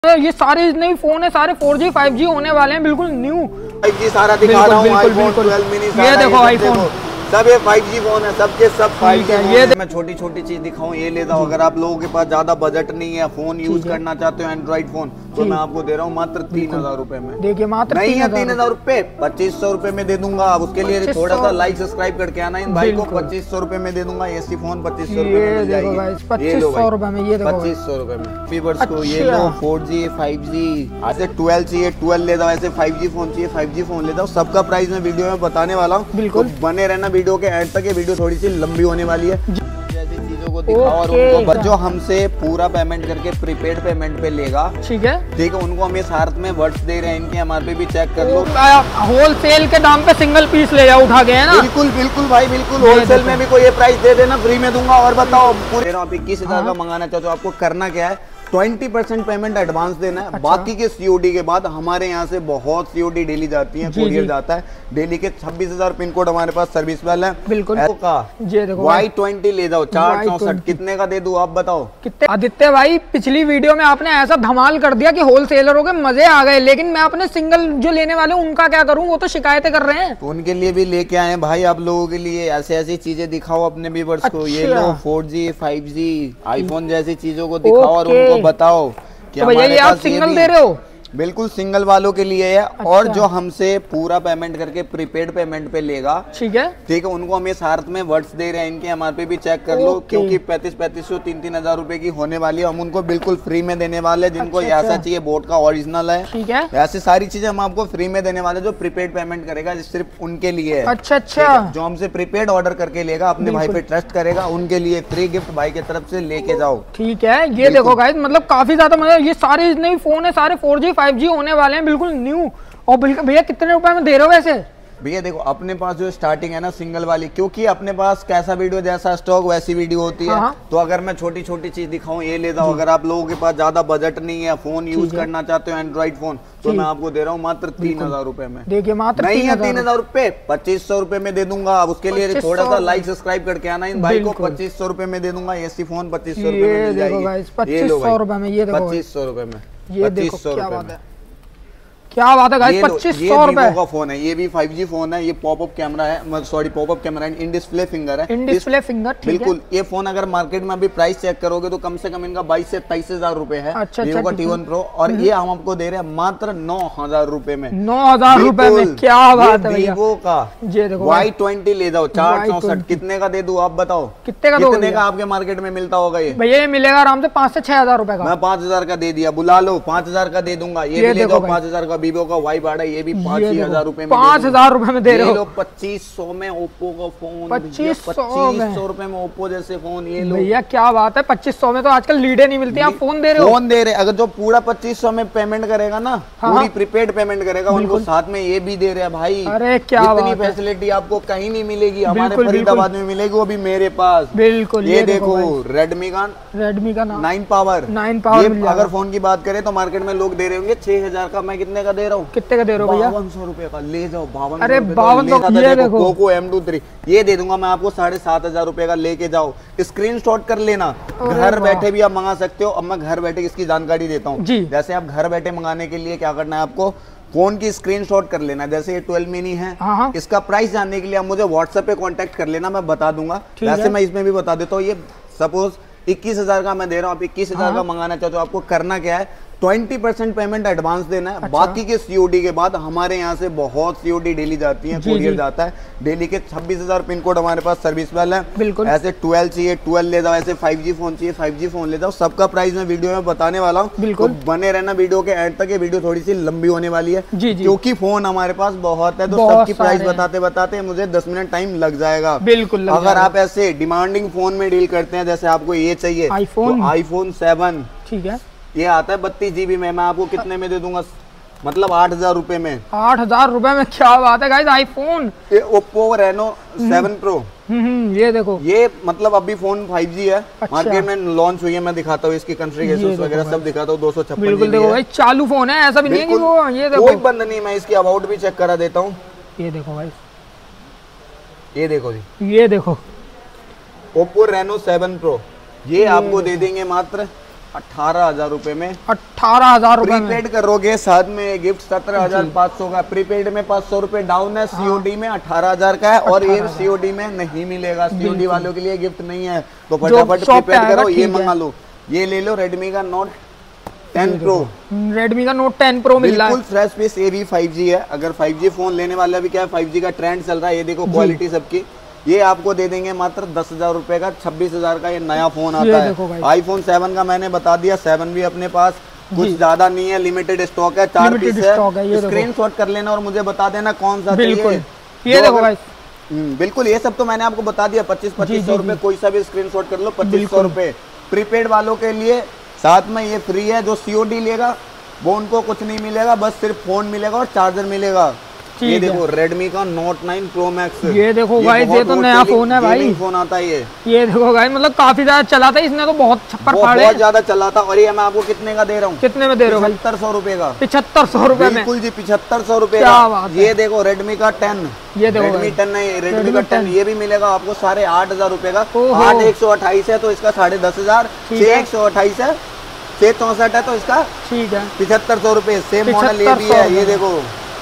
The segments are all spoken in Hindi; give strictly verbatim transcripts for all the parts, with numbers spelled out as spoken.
ये सारे नए फोन है, सारे फोर जी फाइव जी होने वाले हैं, बिल्कुल न्यू फाइव जी सारा दिखा रहा हूँ। आईफोन ट्वेल्व मिनी ये देखो आईफोन सब ये फाइव जी फोन है, सबके सब फाइव जी है। ये मैं छोटी छोटी चीज दिखाऊं, ये ले जाओ। अगर आप लोगों के पास ज्यादा बजट नहीं है, फोन यूज करना चाहते हो एंड्रॉइड फोन, तो मैं आपको दे रहा हूँ मात्र तीन हजार रूपए में। देखिए मात्र नहीं है तीन हजार रूपए, पच्चीस सौ रूपए में दे दूंगा। उसके लिए थोड़ा सा लाइक सब्सक्राइब करके आना। इन भाई को पच्चीस सौ रूपए में दे दूंगा। एसी फोन पच्चीस सौ रूपए में मिल जाएगी। पच्चीस सौ रूपए में ये पच्चीस सौ रूपए में फीवर्स को ये लो। फोर जी फाइव जी ऐसे ट्वेल्व चाहिए ट्वेल्व ले जाओ, ऐसे फाइव जी फोन चाहिए फाइव जी फोन ले जाओ। सबका प्राइस मैं वीडियो में बताने वाला हूँ, बिल्कुल बने रहना वीडियो के एंड तक। वीडियो थोड़ी सी लंबी होने वाली है। जैसी चीजों को दिखाओ और उनको जो हमसे पूरा पेमेंट करके प्रीपेड पेमेंट पे लेगा, ठीक है ठीक है, उनको हम ये साथ में वर्ड्स दे रहे हैं। इनके एमआरपी भी चेक कर लो। होलसेल के दाम पे सिंगल पीस ले जाओ उठा के, है ना? बिल्कुल बिल्कुल भाई बिल्कुल। होलसेल में भी कोई ये प्राइस दे देना, फ्री में दूंगा। और बताओ पूरे आप इक्कीस हजार का मंगाना चाहते हो, आपको करना क्या है? ट्वेंटी परसेंट पेमेंट एडवांस देना है। अच्छा। बाकी के सीओडी के बाद हमारे यहाँ से बहुत सीओडी डेली जाती है, कुरियर जाता है डेली के। छब्बीस हजार पिन कोड हमारे पास सर्विस वाला है। बिल्कुल का वाई ट्वेंटी ले जाओ, चार चौसठ कितने का दे दूं आप बताओ कितने? आदित्य भाई पिछली वीडियो में आपने ऐसा धमाल कर दिया कि होलसेलरों के मजे आ गए, लेकिन मैं अपने सिंगल जो लेने वाले हूँ उनका क्या करूँ? वो तो शिकायतें कर रहे हैं। तो उनके लिए भी लेके आए भाई, आप लोगों के लिए ऐसी ऐसी चीजें दिखाओ अपने व्यूअर्स को। ये लो four G five G iPhone जैसी चीजों को दिखाओ और उनको बताओ कि तो भैया ये आप सिंगल दे रहे हो? बिल्कुल सिंगल वालों के लिए है। अच्छा। और जो हमसे पूरा पेमेंट करके प्रीपेड पेमेंट पे लेगा, ठीक है ठीक है, उनको हम ये साथ में वर्ड्स दे रहे हैं। इनके एमआरपी भी चेक कर लो, क्योंकि पैंतीस पैंतीस सौ तीन तीन हजार रूपए की होने वाली है। हम उनको बिल्कुल फ्री में देने वाले हैं। जिनको अच्छा, ऐसा चाहिए बोट का ओरिजिनल है, ठीक है, ऐसी सारी चीजें हम आपको फ्री में देने वाले। जो प्रीपेड पेमेंट करेगा सिर्फ उनके लिए है। अच्छा अच्छा, जो हमसे प्रीपेड ऑर्डर करके लेगा, अपने भाई पे ट्रस्ट करेगा, उनके लिए फ्री गिफ्ट भाई की तरफ से लेके जाओ। ठीक है, ये देखो गाइस, मतलब काफी ज्यादा मतलब ये सारे नए फोन है, सारे फोर जी फाइव जी होने वाले हैं, बिल्कुल न्यू। और भैया कितने रुपए में दे रहे हो वैसे? भैया देखो अपने पास जो स्टार्टिंग है ना सिंगल वाली, क्योंकि अपने पास कैसा वीडियो जैसा स्टॉक वैसी वीडियो होती है। हाँ। तो अगर मैं छोटी छोटी चीज दिखाऊं, ये ले जाओ। अगर आप लोगों के पास ज्यादा बजट नहीं है, फोन यूज करना चाहते हो एंड्रॉइड फोन, तो मैं आपको दे रहा हूँ मात्र तीन हजार रूपए में। देखिए मात्र नहीं है तीन हजार रूपए, पच्चीस सौ रूपए में दे दूंगा। उसके लिए थोड़ा सा लाइक सब्सक्राइब करके आना। इन भाई को पच्चीस सौ रूपए में दे दूंगा। एसी फोन पच्चीस सौ रूपए में मिल जाएगी। पच्चीस सौ रूपए में, ये पच्चीस सौ रूपए में, ये पच्चीस सौ रूपए में। क्या बात है गाइस, पच्चीस सौ रुपए का फोन है। ये भी फाइव जी फोन है। ये पॉपअप कैमरा है, सॉरी पॉपअप कैमरा है, इन डिस्प्ले फिंगर है। इन डिस्प्ले फिंगर, बिल्कुल। ये फोन अगर मार्केट में अभी प्राइस चेक करोगे तो कम से कम इनका बाईस से तेईस हजार रूपए है। अच्छा, वीवो का टी वन प्रो। और ये हम आपको दे रहे हैं मात्र नौ हजार रूपए में। नौ हजार रूपए में, क्या बात है। वीवो का वाई ट्वेंटी ले जाओ, चार चौसठ कितने का दे दूं आप बताओ कितने का? कितने का आपके मार्केट में मिलता होगा ये? भैया ये मिलेगा आराम से पाँच से छह हजार रूपए का। मैं पाँच हजार का दे दिया, बुला लो, पाँच हजार का दे दूंगा। ये भी ले जाओ पाँच हजार का। वीवो का वाई बारह, ये भी पाँच ही हजार रूपए में, पाँच हजार रूपए में दे रहे हो। पच्चीस सौ में ओप्पो का फोन, पच्चीस सौ रूपए में ओप्पो जैसे फोन। ये लो भैया क्या बात है, पच्चीस सौ में तो आजकल लीडें नहीं मिलती, आप फोन दे रहे हो। फोन दे रहे, अगर जो पूरा पच्चीस सौ में पेमेंट करेगा ना, पूरी प्रीपेड पेमेंट करेगा, उनको साथ में ये भी दे रहे हैं भाई। अरे क्या इतनी फैसिलिटी आपको कहीं नहीं मिलेगी, हमारे फरीदाबाद में मिलेगी, वो भी मेरे पास। बिल्कुल। ये देखो रेडमी का रेडमी का नाइन पावर नाइन पावर अगर फोन की बात करें तो मार्केट में लोग दे रहे होंगे छह हजार का। मैं कितने का दे रहा हूँ? कितने का दे रहे हो भैया? बावन सौ रूपए का ले जाओ। बावन। अरे बावन तो ये देखो पोको एम टू थ्री ये दे दूंगा मैं आपको साढ़े सात हजार रूपए का। लेके जाओ, स्क्रीनशॉट कर लेना, घर बैठे भी आप मंगा सकते हो। अब मैं घर बैठे इसकी जानकारी देता हूँ। जैसे आप घर बैठे मंगाने के लिए क्या करना है, आपको फोन की स्क्रीनशॉट कर लेना। जैसे ये ट्वेल्व मिनी है, इसका प्राइस जानने के लिए आप मुझे व्हाट्सएप पे कांटेक्ट कर लेना, मैं बता दूंगा। वैसे मैं इसमें भी बता देता हूँ। ये सपोज इक्कीस हजार का मैं दे रहा हूँ, आप इक्कीस हजार का मंगाना चाहते हो, आपको करना क्या है? ट्वेंटी परसेंट पेमेंट एडवांस देना है। अच्छा। बाकी के सीओडी के बाद हमारे यहाँ से बहुत सीओडी डेली जाती है, कुरियर जाता है डेली के। छब्बीस हजार पिन कोड हमारे पास सर्विस वाला है। बिल्कुल। ऐसे ट्वेल्व चाहिए ट्वेल्व ले जाओ, ऐसे फाइव जी फोन चाहिए फाइव जी फोन ले जाओ। सबका प्राइस मैं वीडियो में बताने वाला हूँ, बिल्कुल तो बने रहना वीडियो के एंड तक। ये वीडियो थोड़ी सी लंबी होने वाली है, क्योंकि फोन हमारे पास बहुत है, तो सबकी प्राइस बताते बताते मुझे दस मिनट टाइम लग जाएगा। बिल्कुल। अगर आप ऐसे डिमांडिंग फोन में डील करते हैं, जैसे आपको ये चाहिए आईफोन आईफोन सेवन, ठीक है, ये आता है बत्तीस जीबी में, मैं आपको कितने में दे दूंगा? मतलब आठ हजार रूपए में। आठ हजार रूपए में, क्या बात है guys. IPhone Oppo Reno seven pro, ये देखो, ये मतलब अभी फोन फाइव जी है। अच्छा। मार्केट में लॉन्च हुई है, मैं दिखाता हूँ इसकी कॉन्फ़िगरेशंस वगैरह सब दिखाता हूँ। दो सौ छप्पन बिल्कुल देखो भाई, चालू फोन है, ऐसा भी नहीं है कि वो ये देखो कोई बंद नहीं। मैं इसकी अबाउट भी चेक करा देता हूँ। ये देखो भाई, ये देखो जी, ये देखो ओप्पो रेनो सेवन प्रो, ये आपको दे देंगे मात्र अठारह हजार रूपए में। अठारह हजार रूपए में प्रीपेड करोगे साथ में गिफ्ट सत्रह हजार पाँच सौ का, प्रीपेड में पाँच सौ रूपये डाउन है, सीओडी में अठारह हजार का है और ये सीओडी में नहीं मिलेगा, सीओडी वालों के लिए गिफ्ट नहीं है, तो फटाफट प्रीपेड करो, ये मंगा लो। ये ले लो रेडमी का नोट टेन प्रो, रेडमी का नोट टेन प्रो मिल रहा है, बिल्कुल फ्रेश पीस, ये भी फाइव जी है। अगर फाइव जी फोन लेने वाला भी क्या है, फाइव जी का ट्रेंड चल रहा है, ये देखो क्वालिटी सबकी। ये आपको दे देंगे मात्र दस हजार रूपए का, छब्बीस हजार का ये नया फोन आता है। आईफोन सेवन का मैंने बता दिया, सेवन भी अपने पास कुछ ज्यादा नहीं है, लिमिटेड स्टॉक है, चार पीस है, स्क्रीनशॉट कर लेना और मुझे बता देना कौन सा चाहिए। ये देखो भाई, बिल्कुल ये सब तो मैंने आपको बता दिया, पच्चीस पच्चीस सौ रूपये कोई सा भी स्क्रीनशॉट कर लो, पच्चीस सौ रूपये। प्रीपेड वालों के लिए साथ में ये फ्री है, जो सीओडी लेगा वो उनको कुछ नहीं मिलेगा, बस सिर्फ फोन मिलेगा और चार्जर मिलेगा। ये देखो रेडमी का नोट नाइन प्रो मैक्स, ये देखो भाई, ये तो नया फोन है भाई, फोन आता है ये। ये देखो भाई, मतलब काफी ज्यादा चला था इसने तो, बहुत छप्पर फाड़े, बहुत ज्यादा चला था। और ये मैं आपको कितने का दे रहा हूँ? कितने में दे रहे हो? पचहत्तर सौ रूपये का। पिछहत्तर सौ रूपये में? बिल्कुल जी, पिछहत्तर सौ रूपये का। ये देखो रेडमी का टेन, ये देखो रेडमी टेन है, रेडमी का टेन, ये भी मिलेगा आपको साढ़े आठ हजार रूपये का। आठ एक सौ अट्ठाईस है तो इसका साढ़े दस हजार, छह एक सौ अट्ठाईस है, छह चौसठ है तो इसका ठीक है पिछहत्तर सौ रूपये। सेम मॉडल ये भी है, ये देखो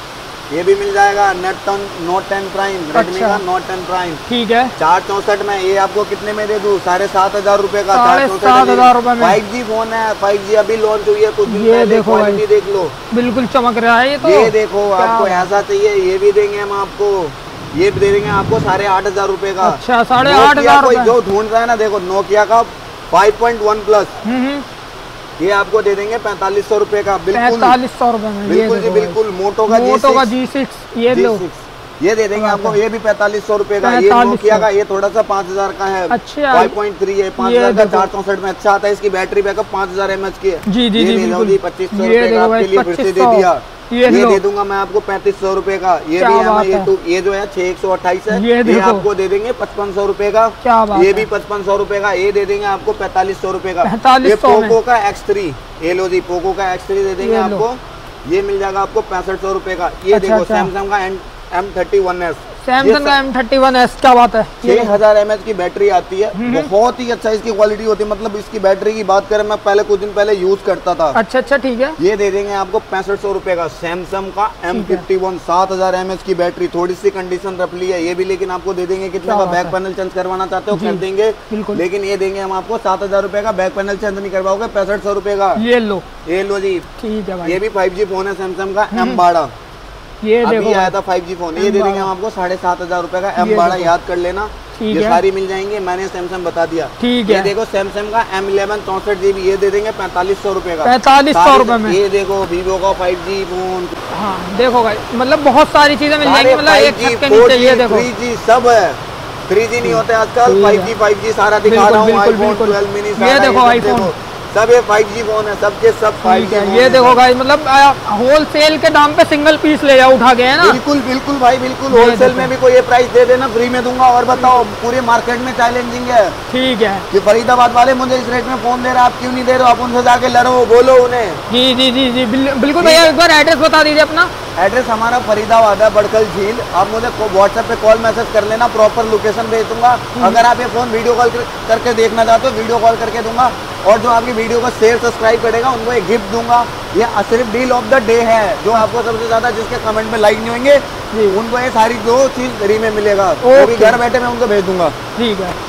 ये भी मिल जाएगा, net note ten prime, Redmi का नोट टेन प्राइम, ठीक है, चार चौसठ में। ये आपको कितने में दे दूं? साढ़े सात हजार रूपए का, साढ़े सात हजार रूपए में। फाइव जी फोन है, फाइव जी अभी लॉन्च हुई है कुछ दिन पहले, देखो क्वालिटी देख लो, बिल्कुल चमक रहा है ये तो। ये देखो आपको ऐसा चाहिए, ये भी देंगे हम आपको, ये भी दे देंगे आपको साढ़े आठ हजार रूपए का। अच्छा, साढ़े आठ हजार जो ढूंढ रहा है ना, देखो नोकिया का फाइव पॉइंट वन प्लस, ये आपको दे देंगे पैंतालीस सौ रूपये का, बिल्कुल पैंतालीस सौ रूपये में, बिल्कुल जी बिल्कुल। मोटो का मोटो का जी सिक्स, ये लो, ये दे देंगे आपको, ये भी पैंतालीस सौ रूपये का। ये नोकिया का, ये थोड़ा सा पाँच हजार का है, अच्छा फाइव पॉइंट थ्री है, पाँच हजार का, चार चौसठ में अच्छा आता है। इसकी बैटरी बैकअप पाँच हजार एम एच की है। जी जी जी, पच्चीस सौ रूपये का आपके लिए फिर से दे दिया। ये दे दूंगा मैं आपको पैंतीस सौ रूपये का। ये भी है, ये तो ये जो है छह एक सौ अट्ठाईस है, ये आपको दे देंगे पचपन सौ रूपये का। ये भी पचपन सौ रूपये का, ये दे देंगे आपको पैंतालीस सौ रूपये का। ये पोको का एक्स थ्री, ये लो जी, पोको का एक्स थ्री दे देंगे आपको, ये मिल जाएगा आपको पैंसठ सौ रूपये का। ये देखो सैमसंग का M thirty one S, Samsung का एम थर्टी वन एस, क्या बात है, छह हजार एम एच की बैटरी आती है, बहुत ही अच्छा इसकी क्वालिटी होती है। मतलब इसकी बैटरी की बात करें, मैं पहले कुछ दिन पहले यूज करता था। अच्छा अच्छा, ठीक है। ये दे देंगे आपको पैंसठ सौ रूपये का, सैमसंग का एम फिफ्टी वन, सात हजार एम एच की बैटरी, थोड़ी सी कंडीशन रफली है ये भी, लेकिन आपको दे देंगे कितना का? बैक पैनल चेंज करवाना चाहते हो कर देंगे, लेकिन ये देंगे हम आपको सात हजार रूपये का। बैक पैनल चेंज नहीं करवाओगे, पैंसठ सौ रूपये का। ये लो, ये लो जी, ठीक है। ये भी फाइव जी फोन है सैमसंग का, एम बारह, ये अभी आया था फाइव जी फोन, ये दे देंगे हम आपको साढ़े सात हजार रूपये का। एम बारह याद कर लेना, ये सारी मिल जाएंगे, मैंने सैमसंग बता दिया, ठीक है। ये देखो सैमसंग का एम इलेवन चौसठ जीबी, ये दे देंगे पैंतालीस सौ रूपये का, पैंतालीस सौ रूपये में। ये देखो वीवो का फाइव जी फोन, हाँ देखो भाई, मतलब बहुत सारी चीजें मिल जाएंगी, मतलब एक छत के नीचे। ये देखो थ्री जी सब है, थ्री जी नहीं होते आजकल, फाइव जी फाइव जी सारा दिखा रहा हूँ। आईफोन ट्वेल्व मिनी, ये देखो आईफोन, सब ये फाइव जी फोन है, सबके सब फाइव जी। ये देखो भाई, मतलब होलसेल के दाम पे सिंगल पीस ले जाओ उठा के, है ना? बिल्कुल बिल्कुल भाई, बिल्कुल होलसेल में भी कोई ये प्राइस दे देना, फ्री में दूंगा। और बताओ, पूरे मार्केट में चैलेंजिंग है, ठीक है, कि फरीदाबाद वाले मुझे इस रेट में फोन दे रहे, आप क्यों नहीं दे रहे हो? आप उनसे जाके लड़ो, बोलो उन्हें। जी जी जी जी, बिल्कुल भैया, एक बार एड्रेस बता दीजिए अपना। एड्रेस हमारा फरीदाबाद है, बड़कल झील। आप मुझे व्हाट्सएप पे कॉल मैसेज कर लेना, प्रॉपर लोकेशन भेज दूंगा। अगर आप ये फोन वीडियो कॉल करके देखना चाहते हो, वीडियो कॉल करके दूंगा। और जो आपकी वीडियो को शेयर सब्सक्राइब करेगा उनको एक गिफ्ट दूंगा। ये सिर्फ डील ऑफ द डे है, जो आपको सबसे ज्यादा जिसके कमेंट में लाइक नहीं होंगे उनको ये सारी दो चीज फ्री में मिलेगा, वो भी घर बैठे मैं उनको भेज दूंगा। ठीक है।